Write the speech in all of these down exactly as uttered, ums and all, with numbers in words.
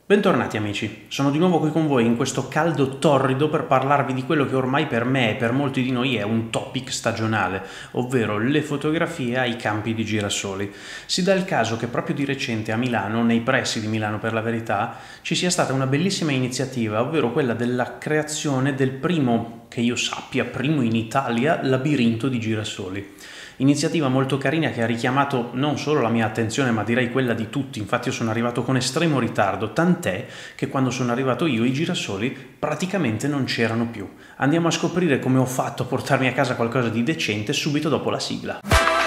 Bentornati amici, sono di nuovo qui con voi in questo caldo torrido per parlarvi di quello che ormai per me e per molti di noi è un topic stagionale, ovvero le fotografie ai campi di girasoli. Si dà il caso che proprio di recente a Milano, nei pressi di Milano per la verità, ci sia stata una bellissima iniziativa, ovvero quella della creazione del primo, che io sappia, primo in Italia, labirinto di girasoli. Iniziativa molto carina che ha richiamato non solo la mia attenzione ma direi quella di tutti, infatti io sono arrivato con estremo ritardo, tant'è che quando sono arrivato io i girasoli praticamente non c'erano più. Andiamo a scoprire come ho fatto a portarmi a casa qualcosa di decente subito dopo la sigla.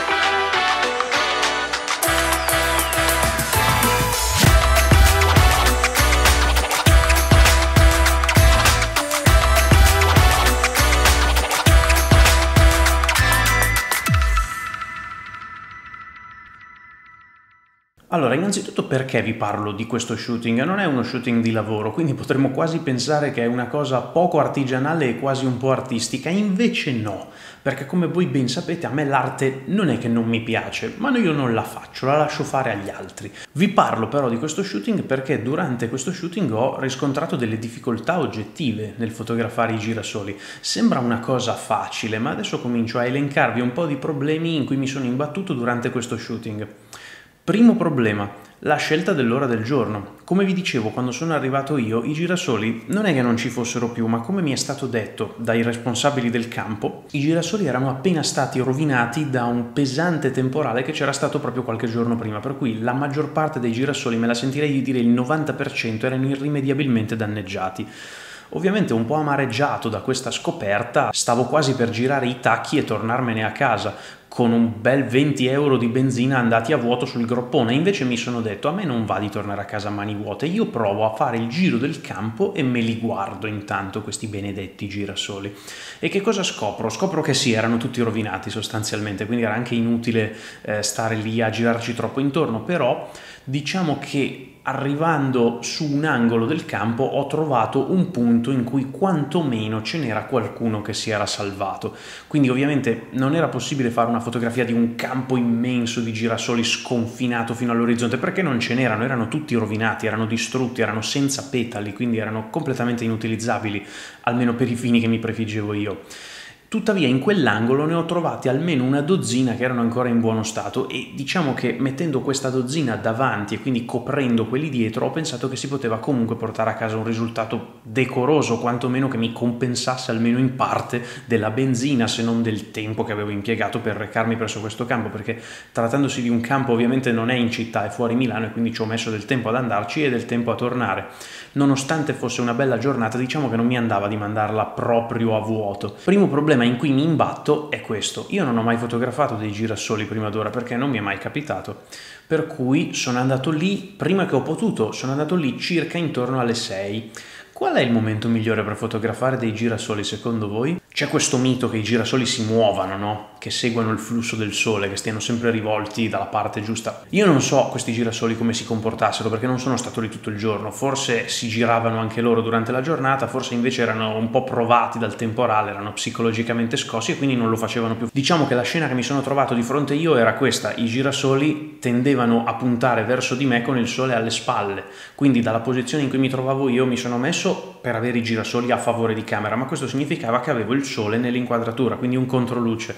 Allora, innanzitutto perché vi parlo di questo shooting? Non è uno shooting di lavoro, quindi potremmo quasi pensare che è una cosa poco artigianale e quasi un po' artistica, invece no, perché come voi ben sapete a me l'arte non è che non mi piace, ma io non la faccio, la lascio fare agli altri. Vi parlo però di questo shooting perché durante questo shooting ho riscontrato delle difficoltà oggettive nel fotografare i girasoli. Sembra una cosa facile, ma adesso comincio a elencarvi un po' di problemi in cui mi sono imbattuto durante questo shooting. Primo problema, la scelta dell'ora del giorno. Come vi dicevo, quando sono arrivato io, i girasoli non è che non ci fossero più, ma come mi è stato detto dai responsabili del campo, i girasoli erano appena stati rovinati da un pesante temporale che c'era stato proprio qualche giorno prima, per cui la maggior parte dei girasoli, me la sentirei di dire il novanta per cento, erano irrimediabilmente danneggiati. Ovviamente un po' amareggiato da questa scoperta, stavo quasi per girare i tacchi e tornarmene a casa, con un bel venti euro di benzina andati a vuoto sul groppone. Invece mi sono detto, a me non va di tornare a casa a mani vuote, io provo a fare il giro del campo e me li guardo intanto questi benedetti girasoli. E che cosa scopro? Scopro che sì, erano tutti rovinati sostanzialmente, quindi era anche inutile eh, stare lì a girarci troppo intorno, però diciamo che arrivando su un angolo del campo ho trovato un punto in cui quantomeno ce n'era qualcuno che si era salvato. Quindi ovviamente non era possibile fare una fotografia di un campo immenso di girasoli sconfinato fino all'orizzonte, perché non ce n'erano, erano tutti rovinati, erano distrutti, erano senza petali, quindi erano completamente inutilizzabili, almeno per i fini che mi prefiggevo io. Tuttavia in quell'angolo ne ho trovati almeno una dozzina che erano ancora in buono stato e diciamo che mettendo questa dozzina davanti e quindi coprendo quelli dietro ho pensato che si poteva comunque portare a casa un risultato decoroso, quantomeno che mi compensasse almeno in parte della benzina, se non del tempo che avevo impiegato per recarmi presso questo campo, perché trattandosi di un campo ovviamente non è in città, è fuori Milano e quindi ci ho messo del tempo ad andarci e del tempo a tornare. Nonostante fosse una bella giornata, diciamo che non mi andava di mandarla proprio a vuoto. Primo problema in cui mi imbatto è questo: io non ho mai fotografato dei girasoli prima d'ora perché non mi è mai capitato, per cui sono andato lì prima che ho potuto, sono andato lì circa intorno alle sei. Qual è il momento migliore per fotografare dei girasoli secondo voi? C'è questo mito che i girasoli si muovano, no? Che seguano il flusso del sole, che stiano sempre rivolti dalla parte giusta. Io non so questi girasoli come si comportassero perché non sono stato lì tutto il giorno, forse si giravano anche loro durante la giornata, forse invece erano un po' provati dal temporale, erano psicologicamente scossi e quindi non lo facevano più. Diciamo che la scena che mi sono trovato di fronte io era questa: i girasoli tendevano a puntare verso di me con il sole alle spalle, quindi dalla posizione in cui mi trovavo io mi sono messo per avere i girasoli a favore di camera, ma questo significava che avevo il sole nell'inquadratura, quindi un controluce.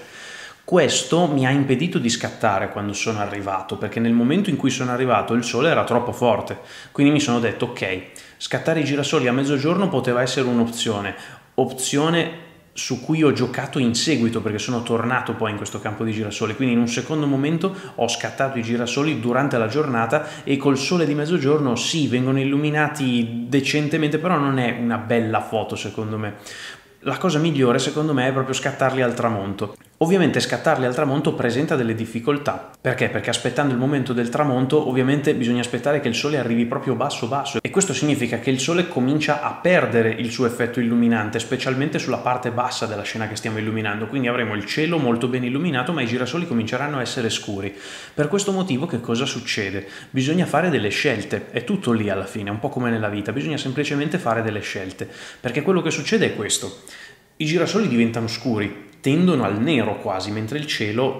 Questo mi ha impedito di scattare quando sono arrivato, perché nel momento in cui sono arrivato il sole era troppo forte, quindi mi sono detto ok, scattare i girasoli a mezzogiorno poteva essere un'opzione, opzione su cui ho giocato in seguito perché sono tornato poi in questo campo di girasoli, quindi in un secondo momento ho scattato i girasoli durante la giornata e col sole di mezzogiorno sì, vengono illuminati decentemente, però non è una bella foto secondo me. La cosa migliore secondo me è proprio scattarli al tramonto. Ovviamente scattarli al tramonto presenta delle difficoltà. Perché? Perché aspettando il momento del tramonto ovviamente bisogna aspettare che il sole arrivi proprio basso basso e questo significa che il sole comincia a perdere il suo effetto illuminante, specialmente sulla parte bassa della scena che stiamo illuminando, quindi avremo il cielo molto ben illuminato ma i girasoli cominceranno a essere scuri. Per questo motivo che cosa succede? Bisogna fare delle scelte, è tutto lì alla fine, un po' come nella vita, bisogna semplicemente fare delle scelte, perché quello che succede è questo: i girasoli diventano scuri, tendono al nero quasi, mentre il cielo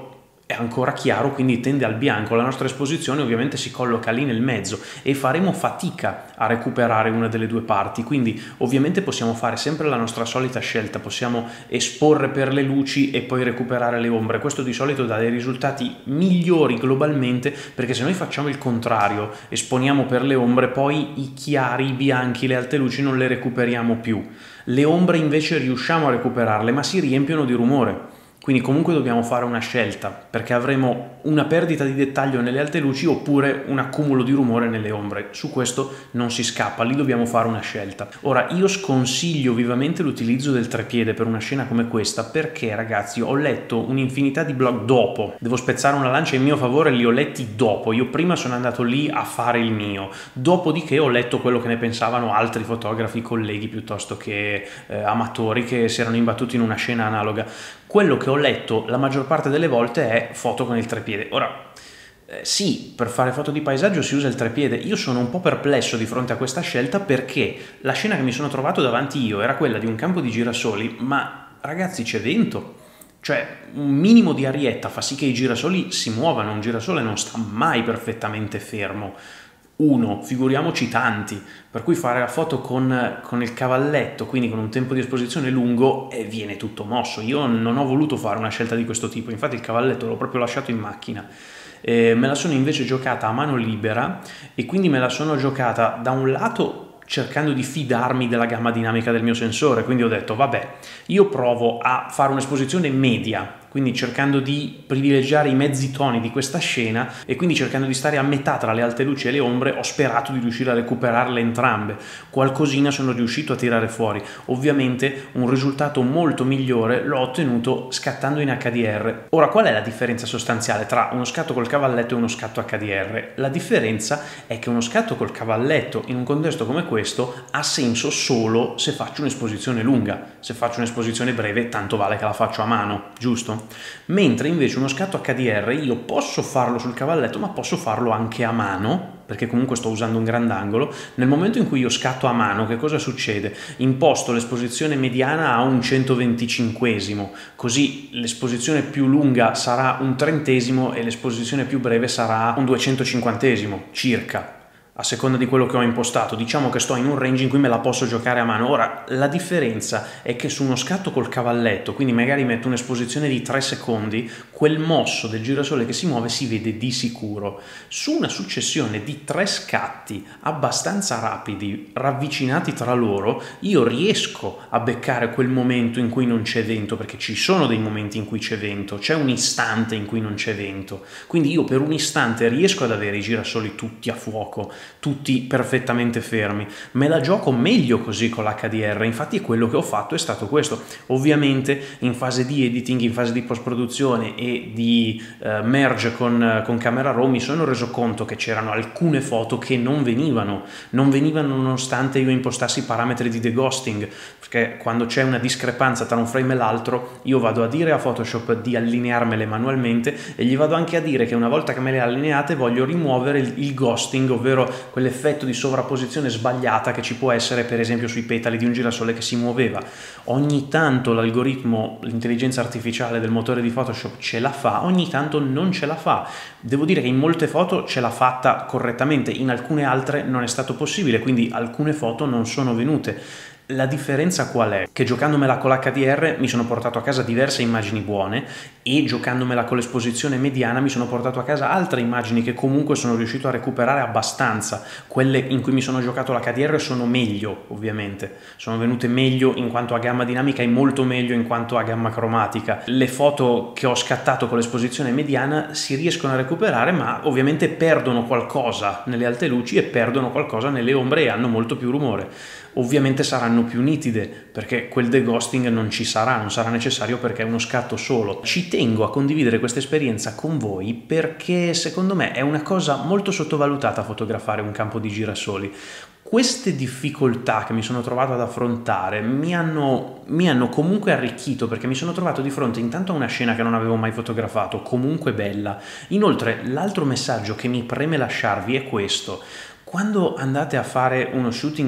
è ancora chiaro, quindi tende al bianco. La nostra esposizione ovviamente si colloca lì nel mezzo e faremo fatica a recuperare una delle due parti, quindi ovviamente possiamo fare sempre la nostra solita scelta, possiamo esporre per le luci e poi recuperare le ombre. Questo di solito dà dei risultati migliori globalmente, perché se noi facciamo il contrario, esponiamo per le ombre, poi i chiari, i bianchi, le alte luci non le recuperiamo più. Le ombre invece riusciamo a recuperarle, ma si riempiono di rumore. Quindi comunque dobbiamo fare una scelta, perché avremo una perdita di dettaglio nelle alte luci oppure un accumulo di rumore nelle ombre. Su questo non si scappa, lì dobbiamo fare una scelta. Ora, io sconsiglio vivamente l'utilizzo del trepiede per una scena come questa, perché ragazzi, ho letto un'infinità di blog dopo. Devo spezzare una lancia in mio favore, li ho letti dopo. Io prima sono andato lì a fare il mio, dopodiché ho letto quello che ne pensavano altri fotografi, colleghi piuttosto che eh, amatori che si erano imbattuti in una scena analoga. Quello che ho letto la maggior parte delle volte è foto con il trepiede. Ora, eh, sì, per fare foto di paesaggio si usa il trepiede. Io sono un po' perplesso di fronte a questa scelta, perché la scena che mi sono trovato davanti io era quella di un campo di girasoli, ma ragazzi c'è vento. Cioè, un minimo di arietta fa sì che i girasoli si muovano, un girasole non sta mai perfettamente fermo. Uno, figuriamoci tanti, per cui fare la foto con, con il cavalletto, quindi con un tempo di esposizione lungo, e viene tutto mosso. Io non ho voluto fare una scelta di questo tipo, infatti il cavalletto l'ho proprio lasciato in macchina. Eh, me la sono invece giocata a mano libera, e quindi me la sono giocata da un lato cercando di fidarmi della gamma dinamica del mio sensore, quindi ho detto vabbè, io provo a fare un'esposizione media, quindi cercando di privilegiare i mezzi toni di questa scena e quindi cercando di stare a metà tra le alte luci e le ombre. Ho sperato di riuscire a recuperarle entrambe, qualcosina sono riuscito a tirare fuori. Ovviamente un risultato molto migliore l'ho ottenuto scattando in H D R. Ora, qual è la differenza sostanziale tra uno scatto col cavalletto e uno scatto H D R? La differenza è che uno scatto col cavalletto in un contesto come questo ha senso solo se faccio un'esposizione lunga. Se faccio un'esposizione breve, tanto vale che la faccio a mano, giusto? Mentre invece uno scatto H D R io posso farlo sul cavalletto, ma posso farlo anche a mano, perché comunque sto usando un grandangolo. Nel momento in cui io scatto a mano, che cosa succede? Imposto l'esposizione mediana a un centoventicinquesimo, così l'esposizione più lunga sarà un trentesimo e l'esposizione più breve sarà un duecentocinquantesimo circa, a seconda di quello che ho impostato. Diciamo che sto in un range in cui me la posso giocare a mano. Ora, la differenza è che su uno scatto col cavalletto, quindi magari metto un'esposizione di tre secondi, quel mosso del girasole che si muove si vede di sicuro. Su una successione di tre scatti abbastanza rapidi, ravvicinati tra loro, io riesco a beccare quel momento in cui non c'è vento, perché ci sono dei momenti in cui c'è vento, c'è un istante in cui non c'è vento, quindi io per un istante riesco ad avere i girasoli tutti a fuoco, tutti perfettamente fermi. Me la gioco meglio così con l'H D R, infatti quello che ho fatto è stato questo. Ovviamente in fase di editing, in fase di post-produzione e di eh, merge con, con Camera Raw mi sono reso conto che c'erano alcune foto che non venivano, non venivano nonostante io impostassi i parametri di deghosting, perché quando c'è una discrepanza tra un frame e l'altro io vado a dire a Photoshop di allinearmele manualmente e gli vado anche a dire che una volta che me le allineate voglio rimuovere il, il ghosting, ovvero quell'effetto di sovrapposizione sbagliata che ci può essere per esempio sui petali di un girasole che si muoveva. Ogni tanto l'algoritmo, l'intelligenza artificiale del motore di Photoshop ce la fa, ogni tanto non ce la fa. Devo dire che in molte foto ce l'ha fatta correttamente, in alcune altre non è stato possibile, quindi alcune foto non sono venute. La differenza qual è? Che giocandomela con l'H D R mi sono portato a casa diverse immagini buone e giocandomela con l'esposizione mediana mi sono portato a casa altre immagini che comunque sono riuscito a recuperare abbastanza. Quelle in cui mi sono giocato l'H D R sono meglio, ovviamente, sono venute meglio in quanto a gamma dinamica e molto meglio in quanto a gamma cromatica. Le foto che ho scattato con l'esposizione mediana si riescono a recuperare, ma ovviamente perdono qualcosa nelle alte luci e perdono qualcosa nelle ombre e hanno molto più rumore. Ovviamente saranno più nitide perché quel deghosting non ci sarà, non sarà necessario perché è uno scatto solo. Ci tengo a condividere questa esperienza con voi perché secondo me è una cosa molto sottovalutata fotografare un campo di girasoli. Queste difficoltà che mi sono trovato ad affrontare mi hanno, mi hanno comunque arricchito, perché mi sono trovato di fronte intanto a una scena che non avevo mai fotografato, comunque bella. Inoltre l'altro messaggio che mi preme lasciarvi è questo: quando andate a fare uno shooting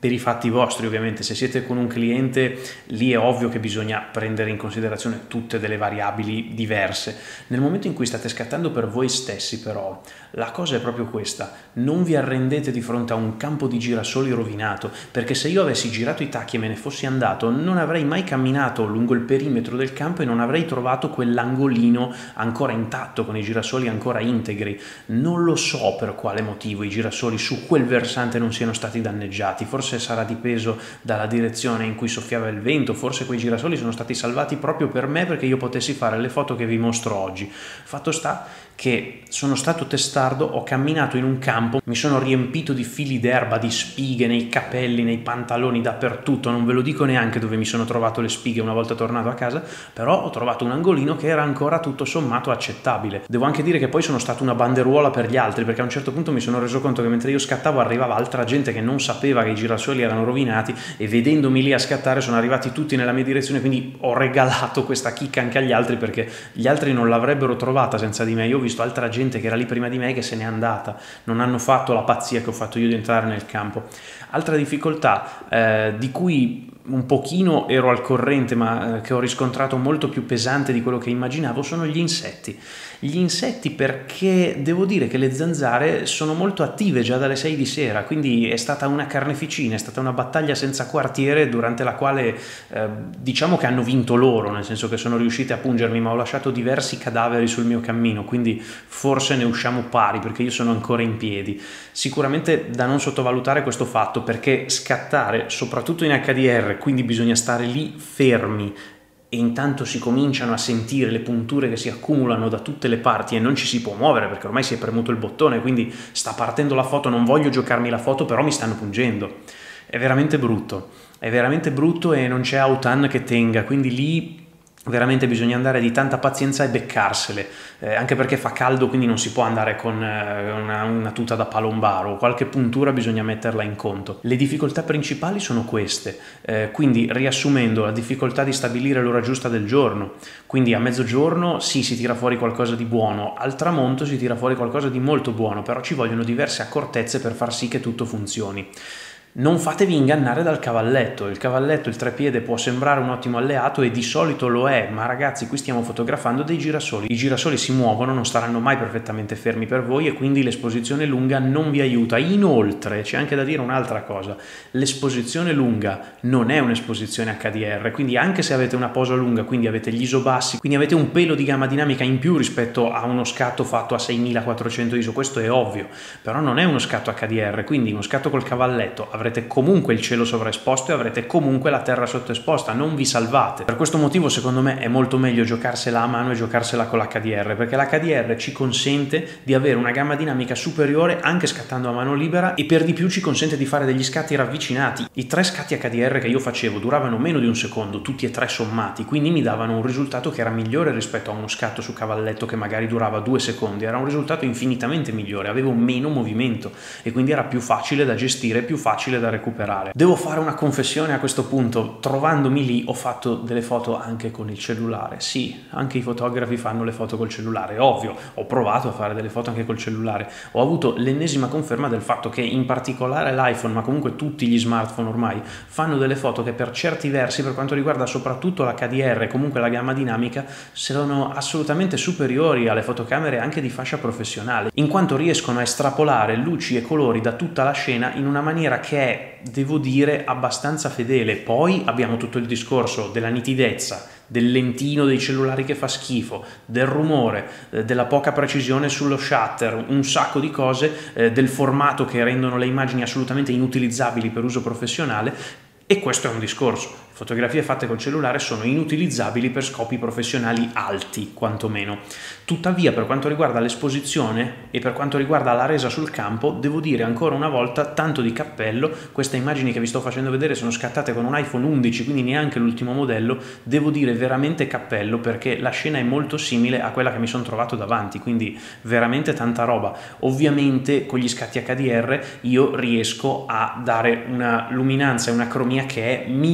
per i fatti vostri ovviamente. Se siete con un cliente, lì è ovvio che bisogna prendere in considerazione tutte delle variabili diverse. Nel momento in cui state scattando per voi stessi però, la cosa è proprio questa: non vi arrendete di fronte a un campo di girasoli rovinato, perché se io avessi girato i tacchi e me ne fossi andato, non avrei mai camminato lungo il perimetro del campo e non avrei trovato quell'angolino ancora intatto, con i girasoli ancora integri. Non lo so per quale motivo i girasoli su quel versante non siano stati danneggiati. Forse sarà dipeso dalla direzione in cui soffiava il vento, forse quei girasoli sono stati salvati proprio per me perché io potessi fare le foto che vi mostro oggi. Fatto sta che sono stato testardo, ho camminato in un campo, mi sono riempito di fili d'erba, di spighe nei capelli, nei pantaloni, dappertutto. Non ve lo dico neanche dove mi sono trovato le spighe una volta tornato a casa, però ho trovato un angolino che era ancora tutto sommato accettabile. Devo anche dire che poi sono stato una banderuola per gli altri, perché a un certo punto mi sono reso conto che mentre io scattavo arrivava altra gente che non sapeva che i girasoli erano rovinati e vedendomi lì a scattare sono arrivati tutti nella mia direzione, quindi ho regalato questa chicca anche agli altri perché gli altri non l'avrebbero trovata senza di me. Io ho visto altra gente che era lì prima di me che se n'è andata, non hanno fatto la pazzia che ho fatto io di entrare nel campo. Altra difficoltà eh, di cui un pochino ero al corrente ma eh, che ho riscontrato molto più pesante di quello che immaginavo sono gli insetti. Gli insetti, perché devo dire che le zanzare sono molto attive già dalle sei di sera, quindi è stata una carneficina, è stata una battaglia senza quartiere durante la quale eh, diciamo che hanno vinto loro, nel senso che sono riuscite a pungermi, ma ho lasciato diversi cadaveri sul mio cammino, quindi forse ne usciamo pari perché io sono ancora in piedi. Sicuramente da non sottovalutare questo fatto, perché scattare soprattutto in acca di erre, quindi bisogna stare lì fermi e intanto si cominciano a sentire le punture che si accumulano da tutte le parti e non ci si può muovere perché ormai si è premuto il bottone, quindi sta partendo la foto, non voglio giocarmi la foto però mi stanno pungendo. È veramente brutto, è veramente brutto e non c'è autan che tenga, quindi lì veramente bisogna andare di tanta pazienza e beccarsele, eh, anche perché fa caldo, quindi non si può andare con eh, una, una tuta da palombaro, qualche puntura bisogna metterla in conto. Le difficoltà principali sono queste, eh, quindi riassumendo, la difficoltà di stabilire l'ora giusta del giorno, quindi a mezzogiorno sì, si tira fuori qualcosa di buono, al tramonto si tira fuori qualcosa di molto buono, però ci vogliono diverse accortezze per far sì che tutto funzioni. Non fatevi ingannare dal cavalletto. Il cavalletto, il treppiede, può sembrare un ottimo alleato e di solito lo è, ma ragazzi, qui stiamo fotografando dei girasoli. I girasoli si muovono, non staranno mai perfettamente fermi per voi e quindi l'esposizione lunga non vi aiuta. Inoltre, c'è anche da dire un'altra cosa: l'esposizione lunga non è un'esposizione acca di erre, quindi anche se avete una posa lunga, quindi avete gli iso bassi, quindi avete un pelo di gamma dinamica in più rispetto a uno scatto fatto a seimilaquattrocento iso, questo è ovvio, però non è uno scatto acca di erre, quindi uno scatto col cavalletto avrete comunque il cielo sovraesposto e avrete comunque la terra sottoesposta, non vi salvate. Per questo motivo secondo me è molto meglio giocarsela a mano e giocarsela con l'acca di erre, perché l'acca di erre ci consente di avere una gamma dinamica superiore anche scattando a mano libera e per di più ci consente di fare degli scatti ravvicinati. I tre scatti acca di erre che io facevo duravano meno di un secondo, tutti e tre sommati, quindi mi davano un risultato che era migliore rispetto a uno scatto su cavalletto che magari durava due secondi, era un risultato infinitamente migliore, avevo meno movimento e quindi era più facile da gestire, più facile da recuperare. Devo fare una confessione a questo punto: trovandomi lì ho fatto delle foto anche con il cellulare. Sì, anche i fotografi fanno le foto col cellulare, ovvio, ho provato a fare delle foto anche col cellulare, ho avuto l'ennesima conferma del fatto che in particolare l'iPhone, ma comunque tutti gli smartphone ormai, fanno delle foto che per certi versi, per quanto riguarda soprattutto l'acca di erre e comunque la gamma dinamica, sono assolutamente superiori alle fotocamere anche di fascia professionale, in quanto riescono a estrapolare luci e colori da tutta la scena in una maniera che è, devo dire, abbastanza fedele. Poi abbiamo tutto il discorso della nitidezza, del lentino dei cellulari che fa schifo, del rumore, eh, della poca precisione sullo shutter, un sacco di cose, eh, del formato che rendono le immagini assolutamente inutilizzabili per uso professionale, e questo è un discorso. Fotografie fatte col cellulare sono inutilizzabili per scopi professionali alti, quantomeno. Tuttavia, per quanto riguarda l'esposizione e per quanto riguarda la resa sul campo, devo dire ancora una volta tanto di cappello. Queste immagini che vi sto facendo vedere sono scattate con un iPhone undici, quindi neanche l'ultimo modello. Devo dire veramente cappello, perché la scena è molto simile a quella che mi sono trovato davanti, quindi veramente tanta roba. Ovviamente con gli scatti acca di erre io riesco a dare una luminanza e una cromia che è migliore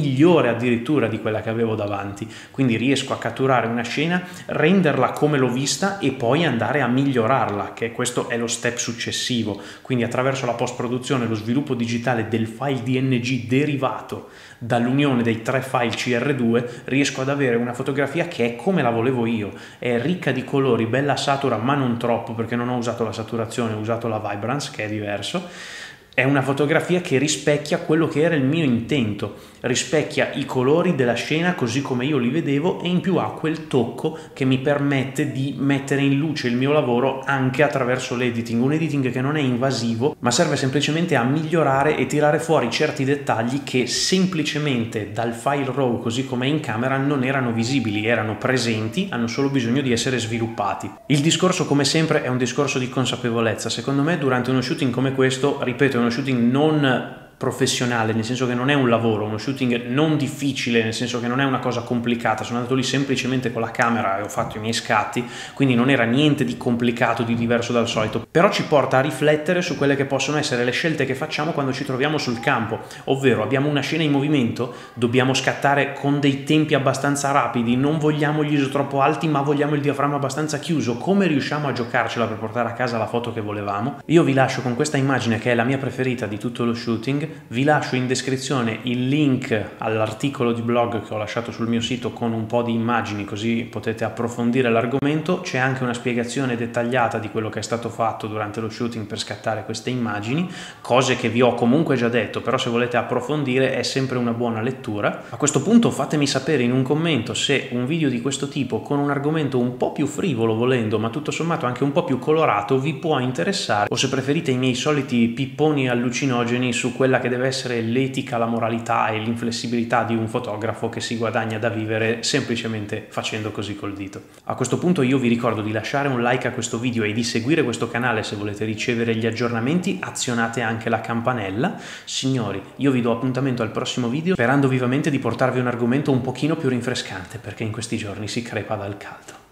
migliore addirittura di quella che avevo davanti, quindi riesco a catturare una scena, renderla come l'ho vista e poi andare a migliorarla, che questo è lo step successivo, quindi attraverso la post-produzione, lo sviluppo digitale del file D N G derivato dall'unione dei tre file C R due riesco ad avere una fotografia che è come la volevo io, è ricca di colori, bella satura ma non troppo perché non ho usato la saturazione, ho usato la vibrance che è diverso. È una fotografia che rispecchia quello che era il mio intento, rispecchia i colori della scena così come io li vedevo e in più ha quel tocco che mi permette di mettere in luce il mio lavoro anche attraverso l'editing, un editing che non è invasivo ma serve semplicemente a migliorare e tirare fuori certi dettagli che semplicemente dal file raw così come in camera non erano visibili, erano presenti, hanno solo bisogno di essere sviluppati. Il discorso come sempre è un discorso di consapevolezza, secondo me durante uno shooting come questo, ripeto, è uno shooting non professionale, nel senso che non è un lavoro, uno shooting non difficile, nel senso che non è una cosa complicata, sono andato lì semplicemente con la camera e ho fatto i miei scatti, quindi non era niente di complicato, di diverso dal solito, però ci porta a riflettere su quelle che possono essere le scelte che facciamo quando ci troviamo sul campo, ovvero abbiamo una scena in movimento, dobbiamo scattare con dei tempi abbastanza rapidi, non vogliamo gli I S O troppo alti ma vogliamo il diaframma abbastanza chiuso, come riusciamo a giocarcela per portare a casa la foto che volevamo? Io vi lascio con questa immagine che è la mia preferita di tutto lo shooting. Vi lascio in descrizione il link all'articolo di blog che ho lasciato sul mio sito con un po' di immagini così potete approfondire l'argomento, c'è anche una spiegazione dettagliata di quello che è stato fatto durante lo shooting per scattare queste immagini, cose che vi ho comunque già detto, però se volete approfondire è sempre una buona lettura. A questo punto fatemi sapere in un commento se un video di questo tipo con un argomento un po' più frivolo volendo ma tutto sommato anche un po' più colorato vi può interessare o se preferite i miei soliti pipponi allucinogeni su quella che deve essere l'etica, la moralità e l'inflessibilità di un fotografo che si guadagna da vivere semplicemente facendo così col dito. A questo punto io vi ricordo di lasciare un like a questo video e di seguire questo canale se volete ricevere gli aggiornamenti, azionate anche la campanella. Signori, io vi do appuntamento al prossimo video sperando vivamente di portarvi un argomento un pochino più rinfrescante perché in questi giorni si crepa dal caldo.